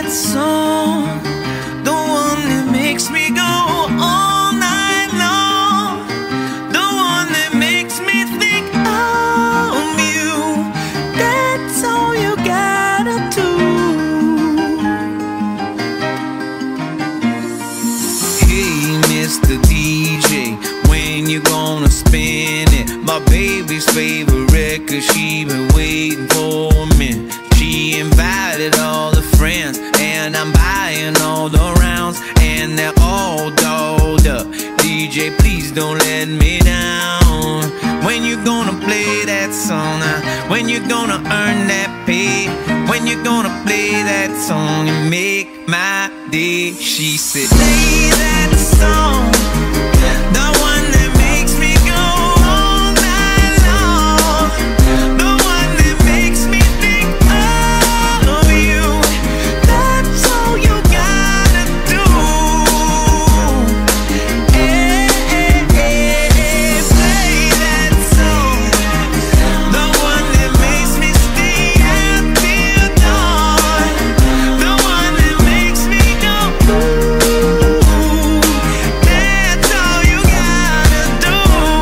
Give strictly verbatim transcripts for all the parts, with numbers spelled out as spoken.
that song, the one that makes me go all night long, the one that makes me think of you. That's all you gotta do. Hey, Mister D J, when you gonna spin it? My baby's favorite record, she been waiting for me. She invited all the friends, and I'm buying all the rounds, and they're all dolled up. D J, please don't let me down. When you gonna play that song? Now, when you gonna earn that pay? When you gonna play that song and make my day? She said, play that song, the one that makes me go all night long, the one that makes me think of you. That's all you gotta do. Hey, hey, hey, hey, play that song, the one that makes me stay out till dawn, the one that makes me go ooh. That's all you gotta do.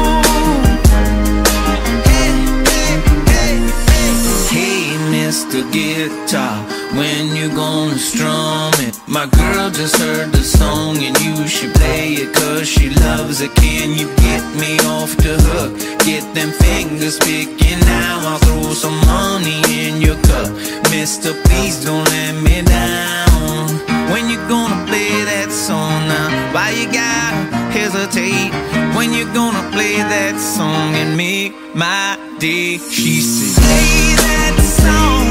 Hey, hey, hey, hey. Hey, Mister Guitar, when you gonna strum it? My girl just heard the song and you should play it, cause she loves it. Can you get me off the hook? Get them fingers picking. Now I'll throw some money in your cup. Mister, please don't let me down. When you gonna play that song now? Why you gotta hesitate? When you gonna play that song and make my day? She said, play that song,